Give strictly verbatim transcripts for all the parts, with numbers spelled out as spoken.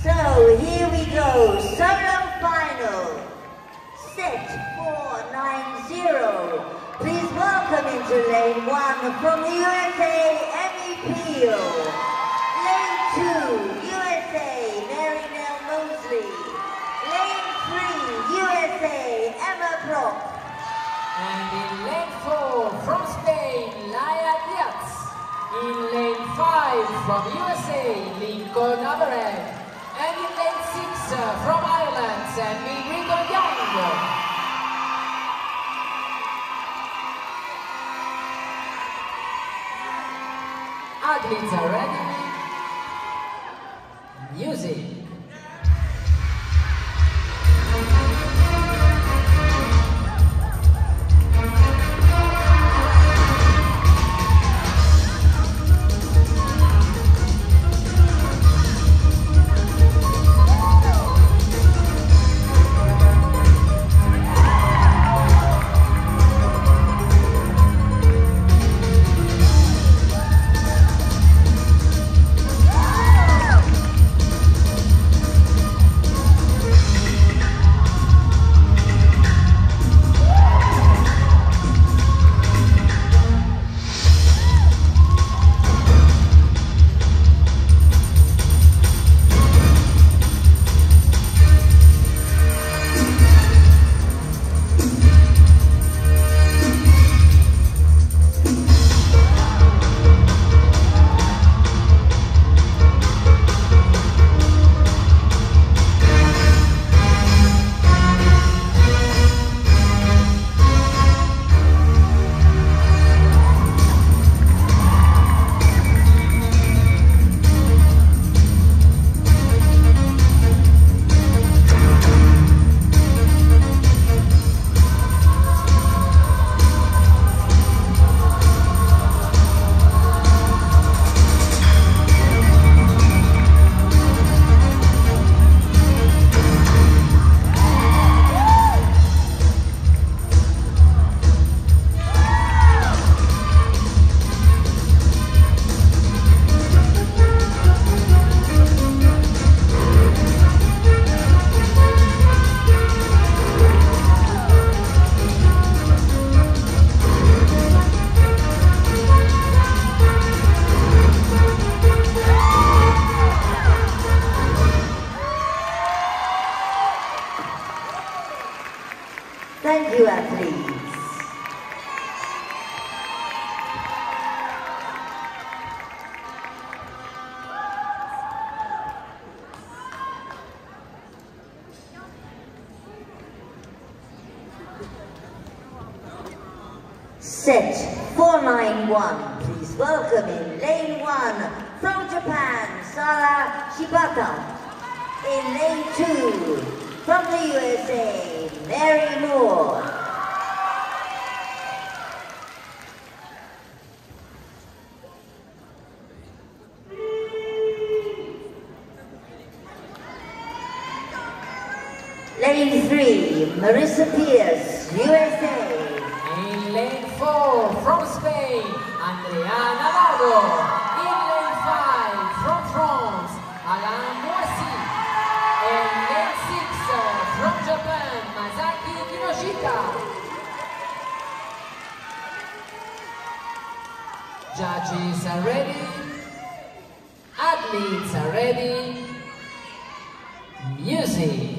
So here we go, solo final, set four nine zero. Please welcome into lane one from the U S A, Emmy Peel. Lane two, U S A, Mary Nell Mosley. Lane three, U S A, Emma Brock. And in lane four, from Spain, Laia Diaz. In lane five, from U S A, Lincoln Averett. And in lane six, uh, from Ireland, Sammy Riddle Young. Athletes are ready. Music. Thank you, athletes. Set four nine one, please welcome in lane one from Japan, Sara Shibata. In lane two, from the U S A, Mary Moore. Lane three, Marissa Pierce, U S A. In lane four, from Spain, Andrea Navarro. In lane five, from France, Alain Moissy. In lane six, uh, from Japan, Masaki Kinoshita. Judges are ready. Athletes are ready. Music.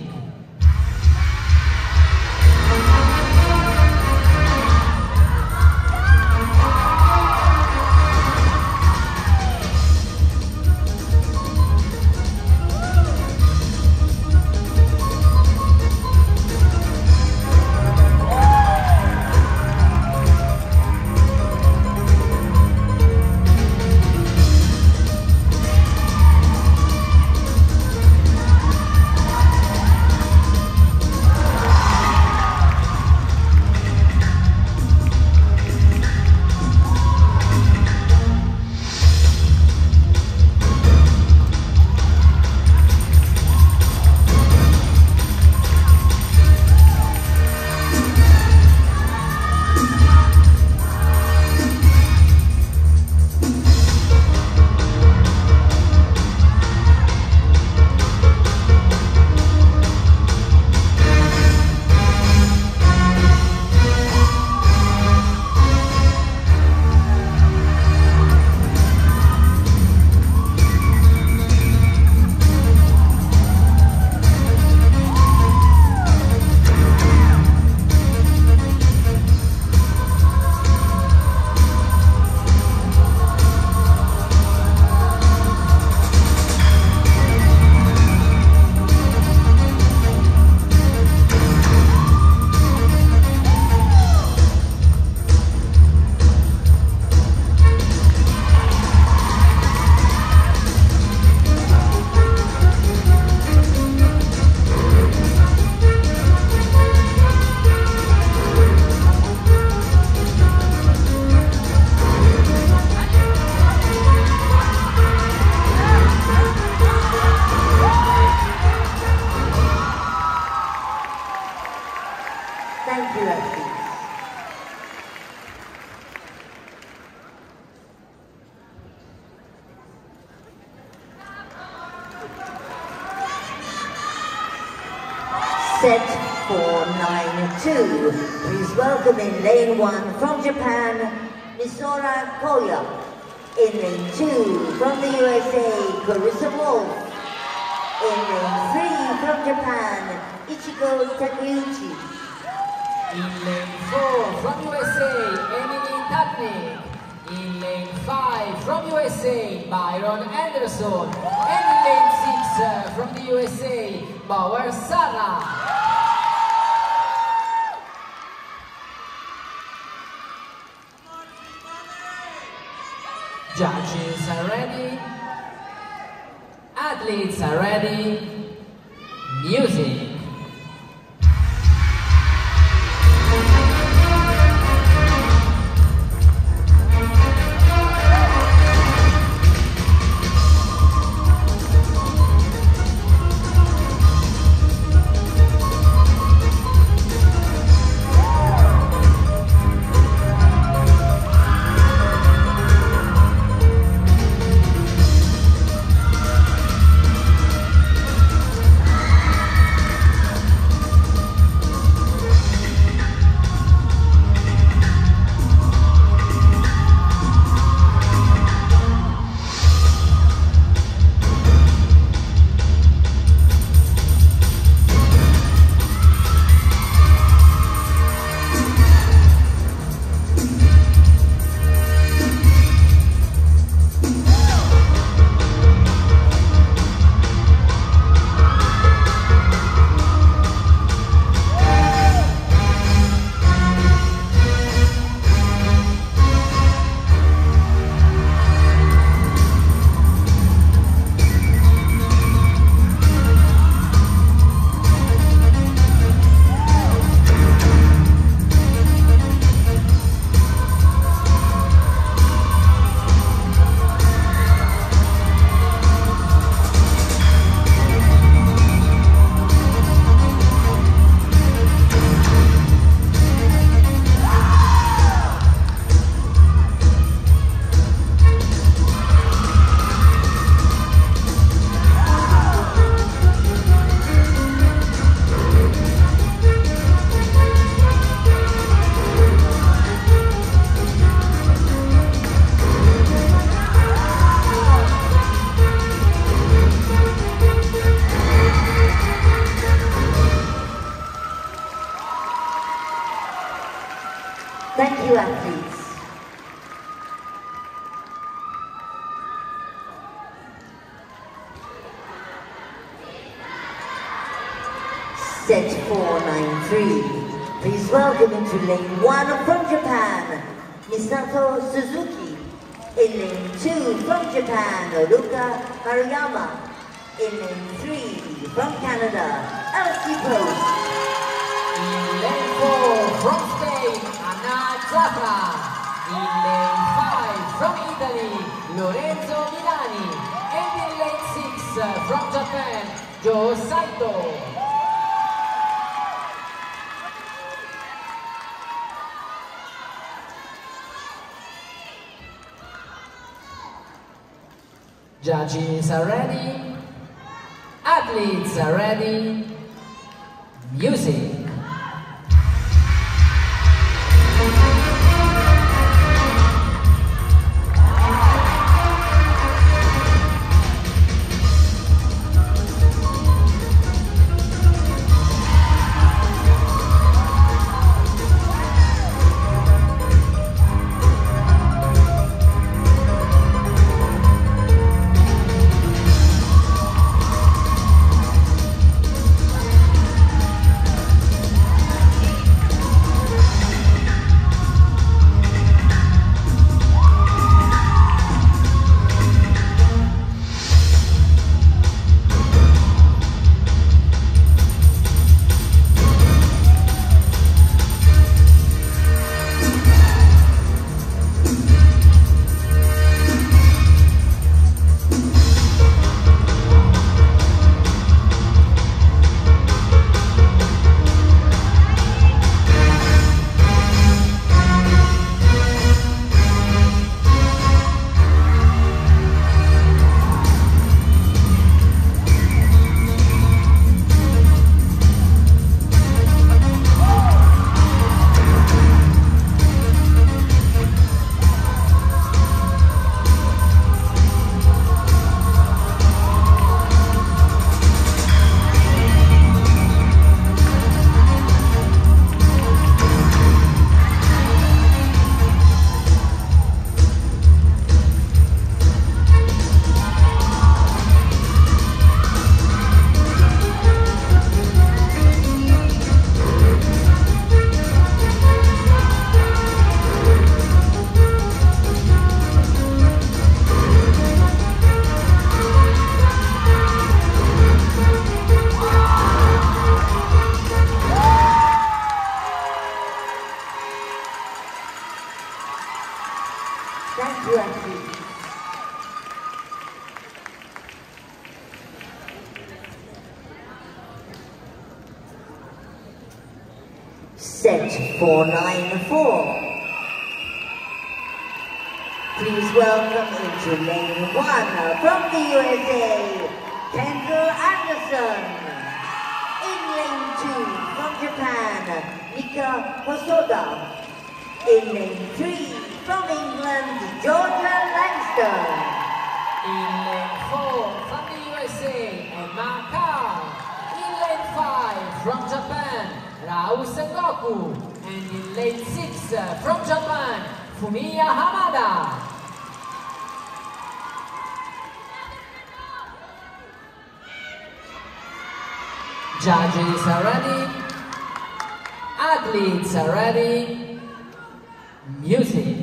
set four nine two. Please welcome in lane one from Japan, Misora Koya. In lane two from the U S A, Carissa Wolf. In lane three from Japan, Ichigo Takeuchi. In lane four from U S A, Emily Tatnik. In lane five from U S A, Byron Anderson. And in lane six uh, from the U S A, Bauer Sara. Judges are ready. Athletes are ready. Music. Thank you, athletes. Set four nine three. Please welcome into lane one from Japan, Misato Suzuki. In lane two from Japan, Ruka Haruyama. In lane three from Canada, Elsie Post. In lane four from Spain, Anna Zappa. In lane five from Italy, Lorenzo Milani. And in lane six uh, from Japan, Joe Saito. Judges are ready. Athletes are ready. Music. Thank you, athletes. Set four nine four. Please welcome into lane one from the U S A, Kendall Anderson. In lane two from Japan, Mika Hosoda. In lane three from England, Georgia Langston. In lane four from the U S A, Emma Carr. In lane five from Japan, Rao Sengoku. And in lane six from Japan, Fumiya Hamada. Judges are ready, athletes are ready, music.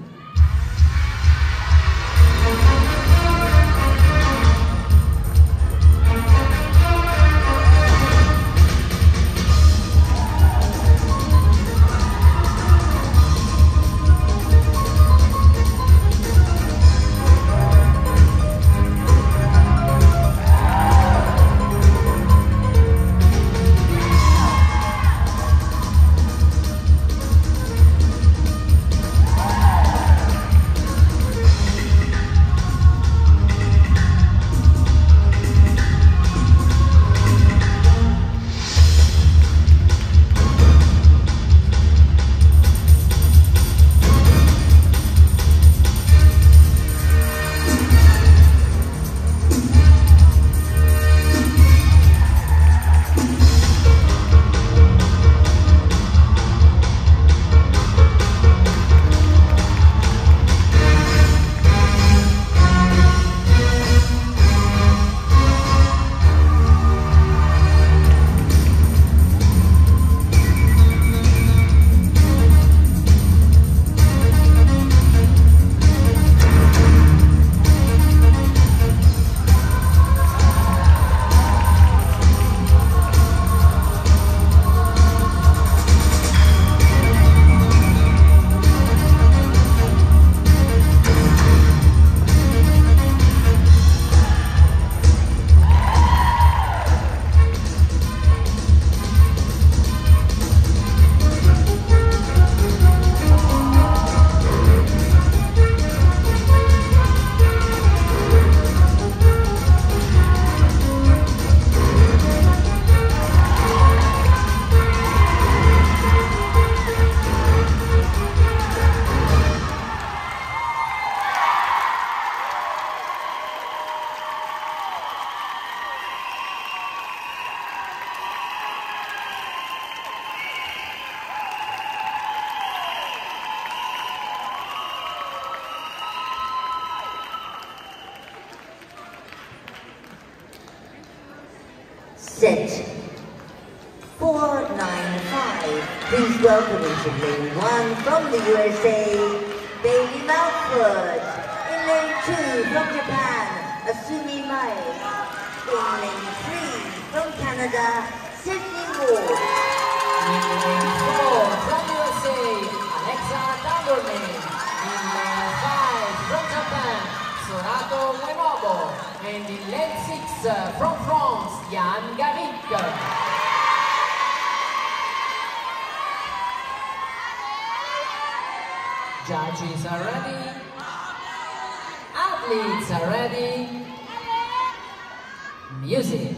Set four nine five. Please welcome into lane one from the U S A, Bailey Mountford. In lane two from Japan, Asumi Mai. In lane three from Canada, Sydney Moore. In lane four from U S A, Alexa Dunderman. In lane five from Japan, Sorato Uenobo. And in lane six uh, from France, Yann Garrick. Judges are ready, athletes are ready, music.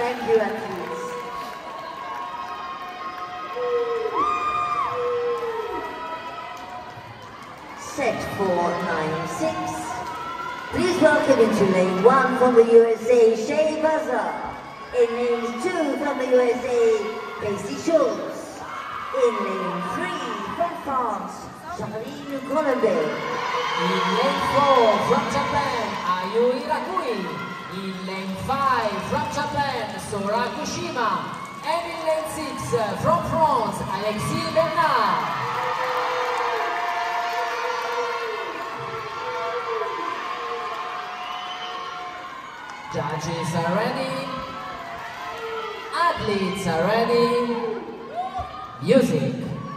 Thank you, athletes. Set four nine six. Please welcome into lane one from the U S A, Shea Buzzer. In lane two from the U S A, Casey Schultz. In lane three from France, Charline Colombe. In lane four from Japan, Ayu Irakui. In lane five from Japan, Sora Kushima. And in lane six from France, Alexis Bernard. Judges are ready. Athletes are ready. Music.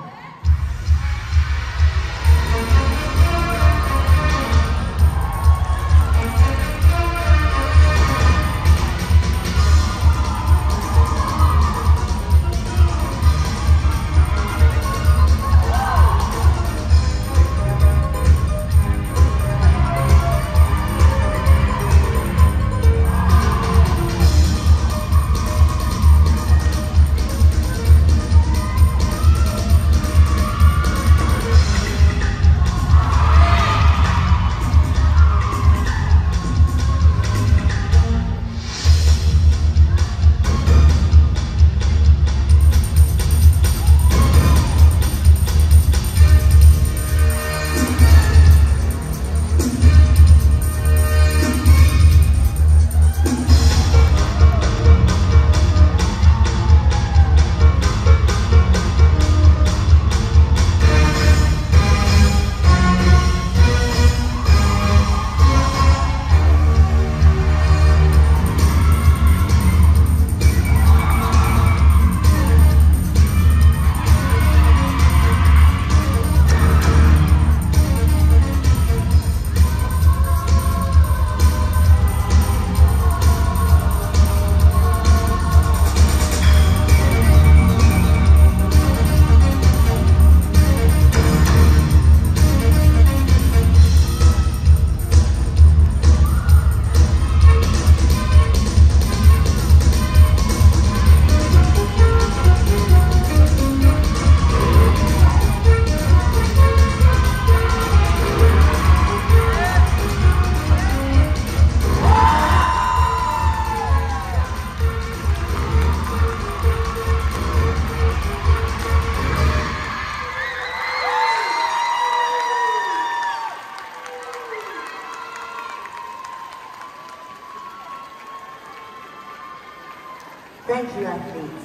Thank you, athletes.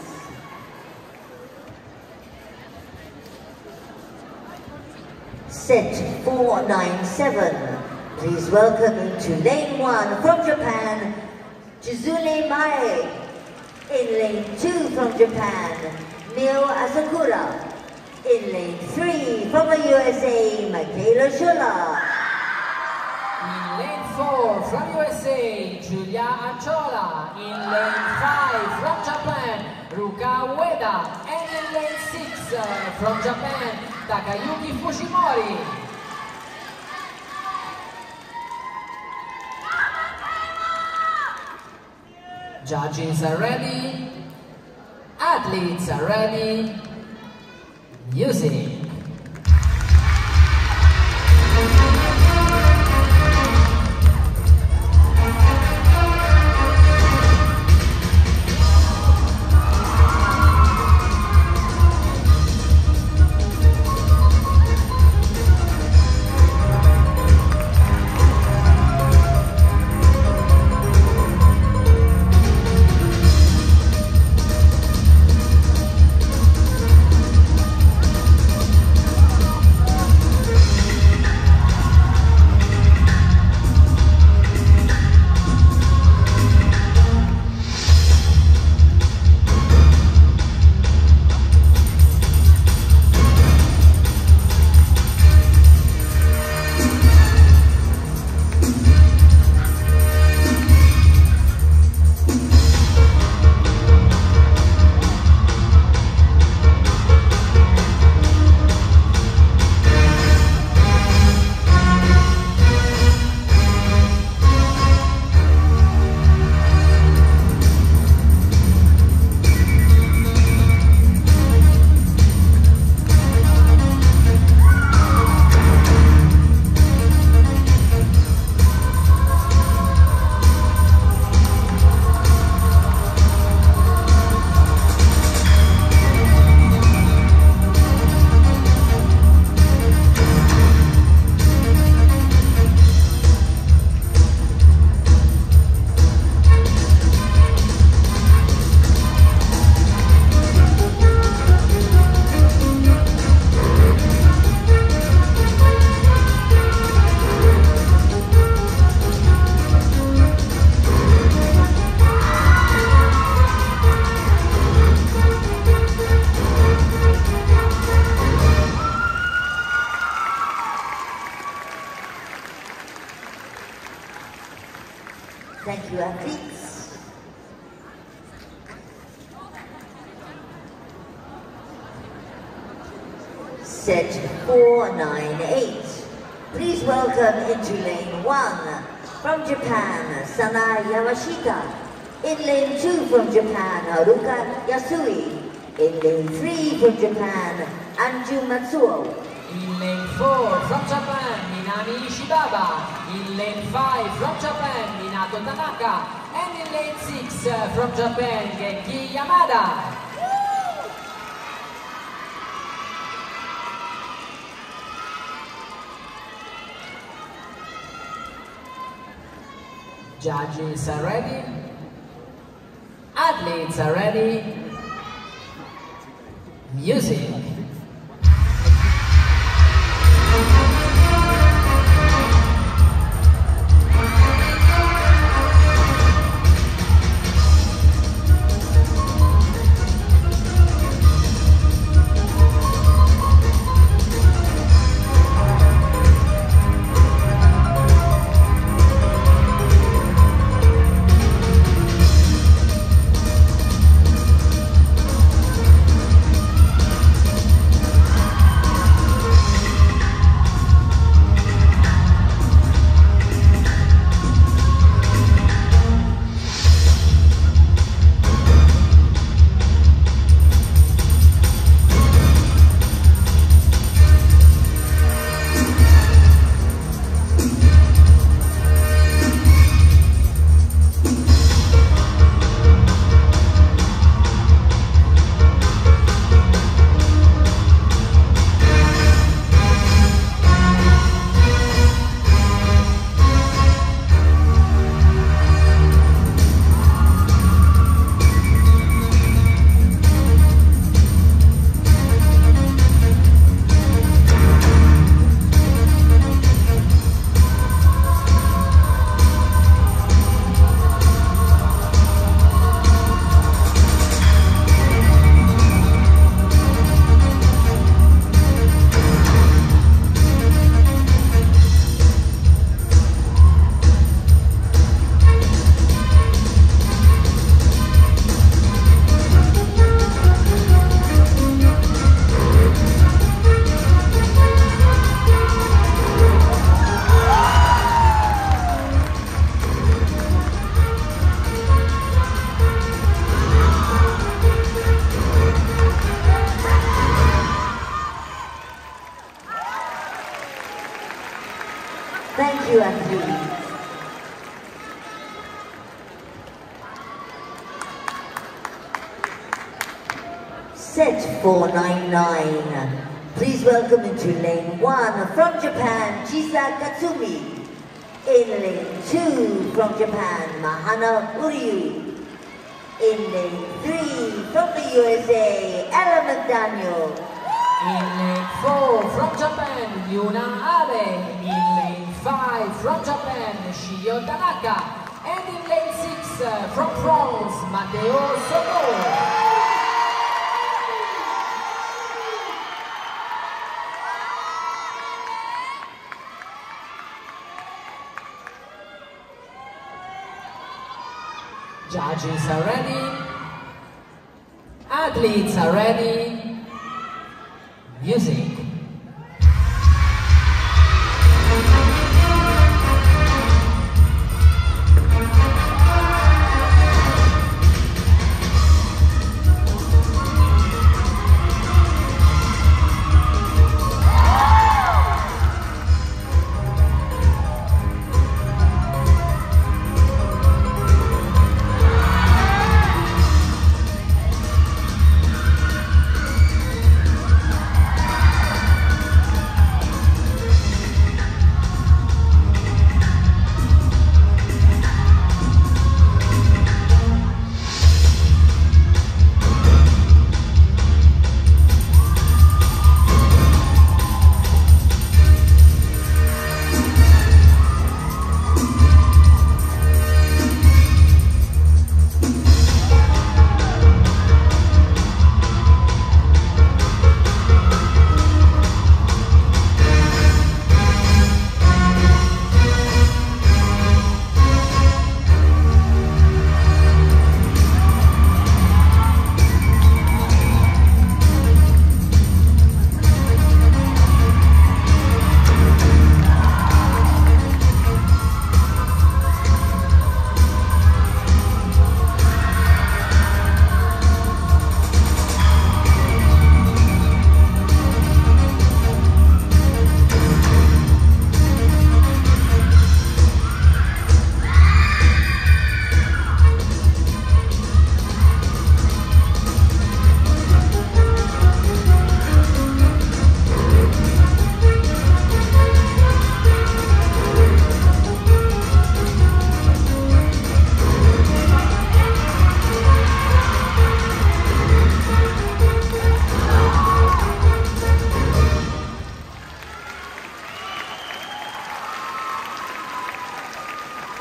Set four nine seven. Please welcome into lane one from Japan, Chizune Mae. In lane two from Japan, Mio Asakura. In lane three from the U S A, Michaela Schuller. In lane four from U S A, Giulia Achola. In lane five from Japan, Ruka Ueda. And in lane six uh, from Japan, Takayuki Fujimori. Judges are ready. Athletes are ready. Music. Thank you, athletes. Set four nine eight. Please welcome into lane one from Japan, Sana Yamashita. In lane two from Japan, Haruka Yasui. In lane three from Japan, Anju Matsuo. In lane four from Japan, Minami Shibaba. In lane five from Japan, Minato Tanaka. And in lane six uh, from Japan, Genki Yamada. Judges are ready. Athletes are ready. Music. Thank you, athletes. Set four nine nine. Please welcome into lane one from Japan, Chisa Katsumi. In lane two from Japan, Mahana Uryu. In lane three from the U S A, Ella McDaniel. In lane four from Japan, Yuna Abe. In lane five from Japan, Shiyo Tanaka. And in lane six uh, from France, Matteo Soto. Judges are ready. Athletes are ready. Music.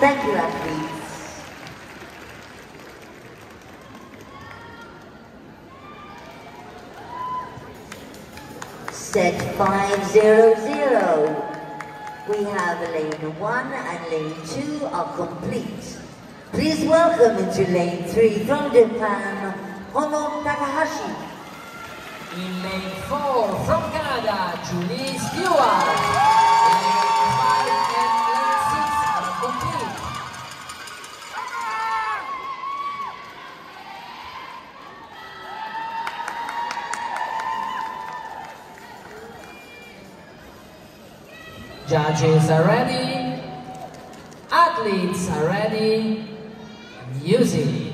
Thank you, athletes. Set five zero zero. We have lane one and lane two are complete. Please welcome into lane three from Japan, Hono Takahashi. In lane four from Canada, Julie Stewart. Lane five and lane six are complete. Judges are ready. Athletes are ready. Music.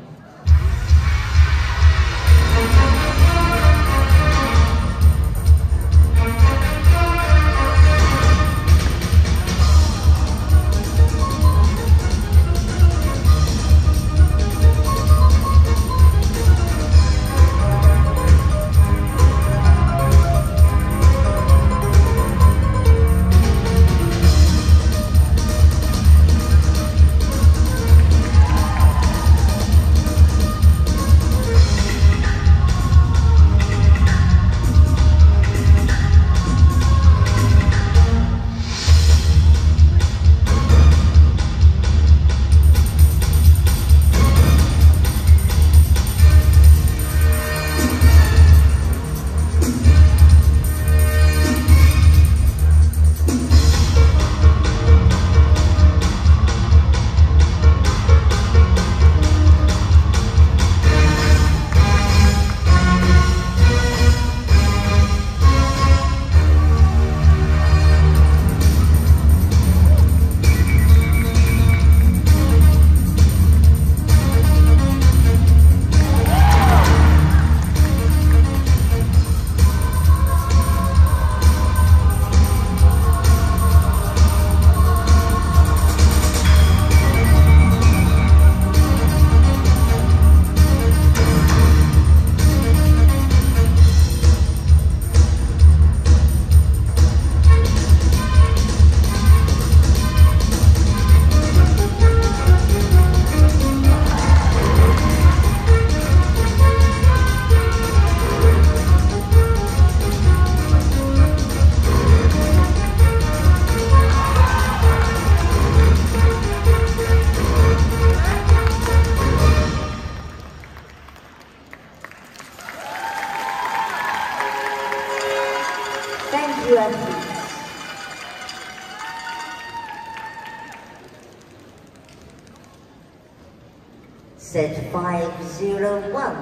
Set five zero one.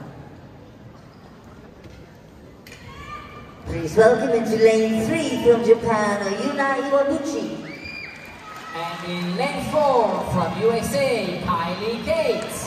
Please welcome into lane three from Japan, Yuna Iwabuchi. And in lane four from U S A, Kylie Cates.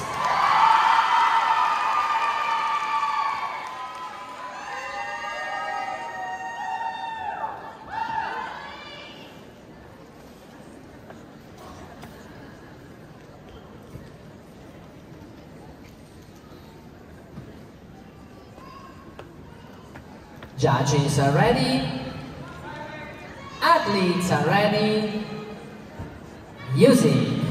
Judges are ready. Athletes are ready. Music.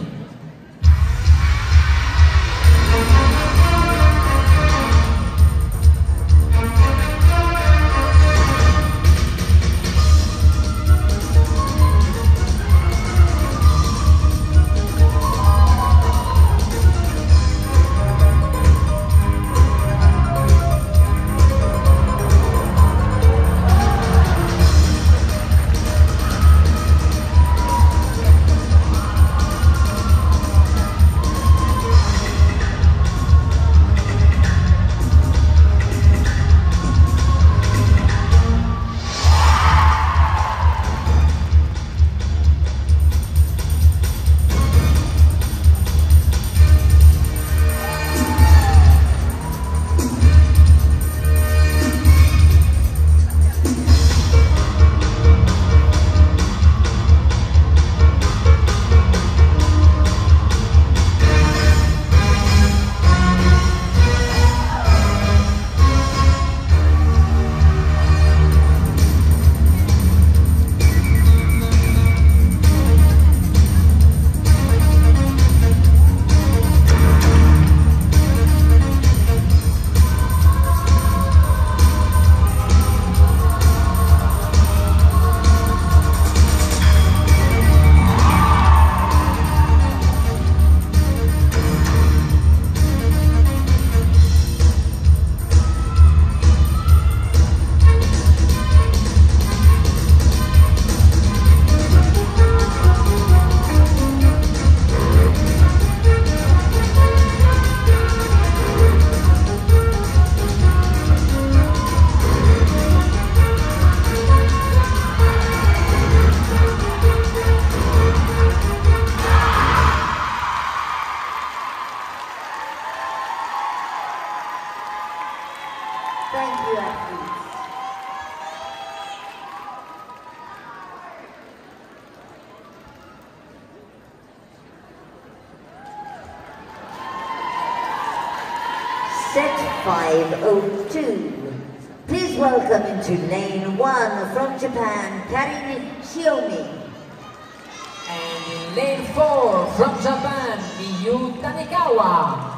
five oh two. Please welcome into lane one from Japan, Karin Shiomi. And in lane four from Japan, Miyu Tanikawa.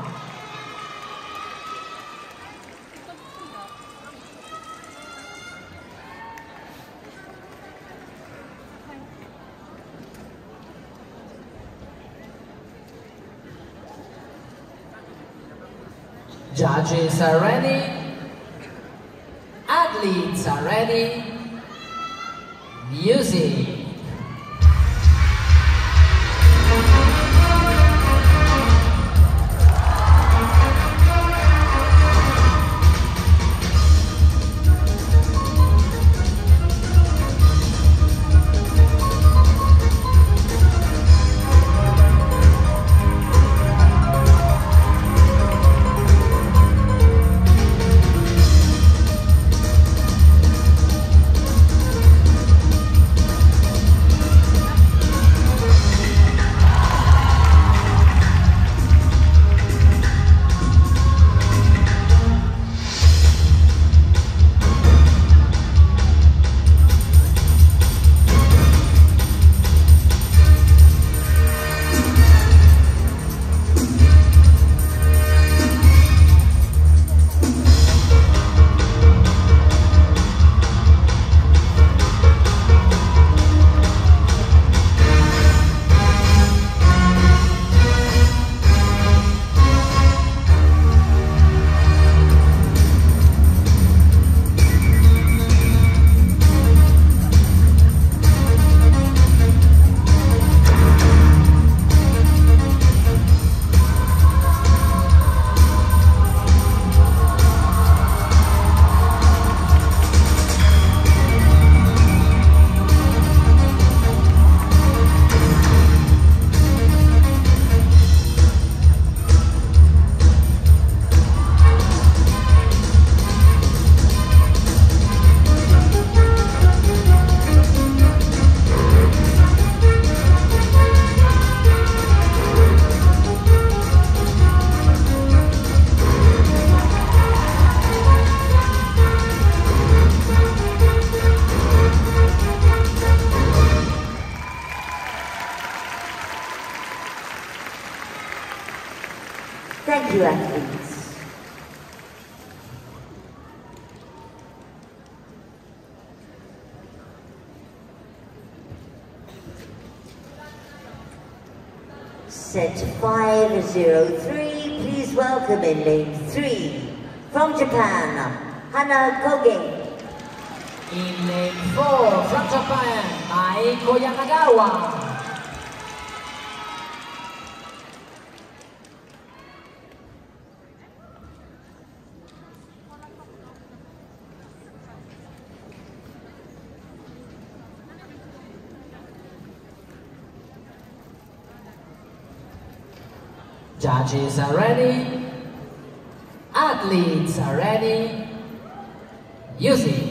Judges are ready, athletes are ready, music. Thank you, athletes. Set five zero three, please welcome in lane three from Japan, Hana Koge. In lane four from Japan, Maiko Yanagawa. Judges are ready, athletes are ready, music.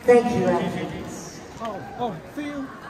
Thank you, athletes. Oh, oh, see you.